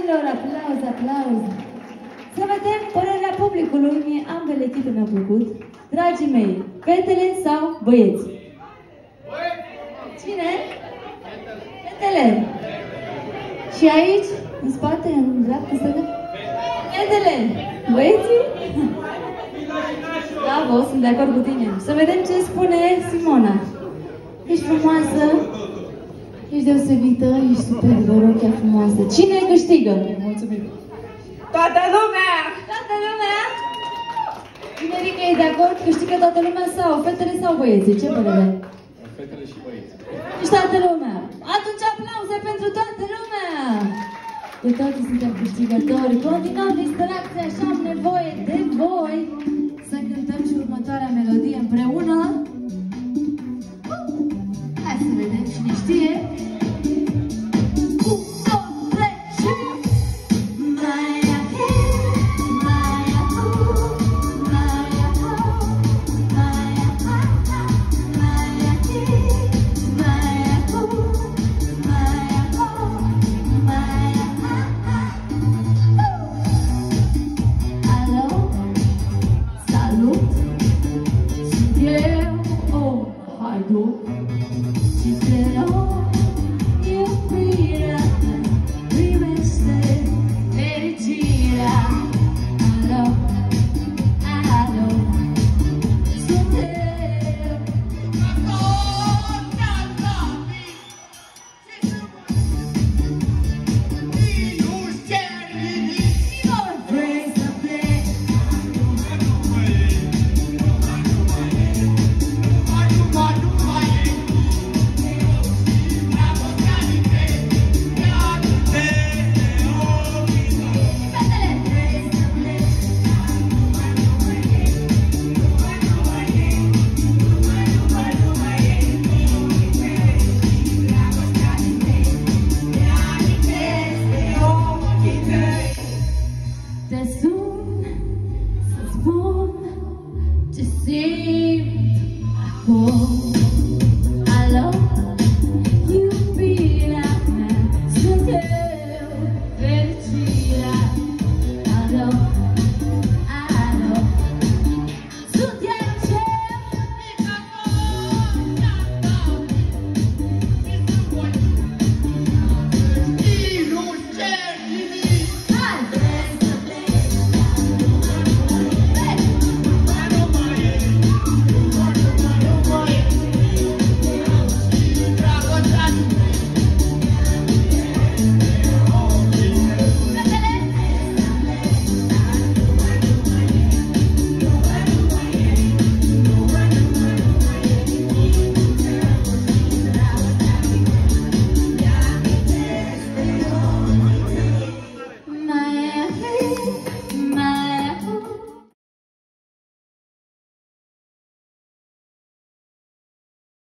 dragilor, aplauz, aplauz. Să vedem părerea publicului. Mie ambele echipe mi-au plăcut. Dragii mei, fetele sau băieți? Cine? Fetele. Și aici, în spate, în dreapta, stânga? Fetele. Băieții? Bravo, sunt de acord cu tine. Să vedem ce spune Simona. Ești frumoasă, ești deosebită, ești super de rochea frumoasă. Cine câștigă? Mulțumim. Toată lumea! Toată lumea? Tinerica e de acord? Câștigă toată lumea sau fetele sau băieții? Ce părere? Fetele și băieții. Și toată lumea. Atunci aplauze pentru toată lumea! Cu toții suntem câștigători. Continuăm distracția și am nevoie de voi să cântăm și următoarea melodie împreună. Hai să vedem cine știe. 1, 2,